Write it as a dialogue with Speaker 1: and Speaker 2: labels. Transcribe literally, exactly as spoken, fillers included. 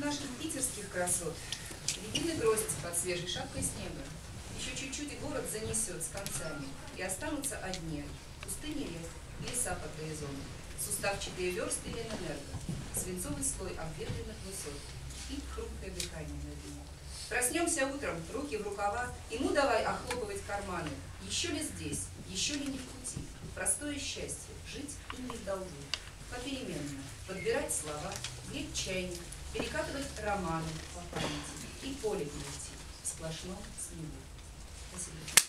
Speaker 1: наших питерских красот ледяной гроздь под свежей шапкой снега. Еще чуть-чуть и город занесет с концами, и останутся одни пустыни рек, леса по горизонту, суставчатые версты Ленэнерго, свинцовый слой обветренных высот и хрупкое дыхание на дне. Проснемся утром, руки в рукава, и ну давай охлопывать карманы. Еще ли здесь, еще ли не в пути? Простое счастье — жить и не в долгу. Попеременно подбирать слова, греть чайник, перекатывать романы по памяти и поле перейти в сплошном снегу. Спасибо.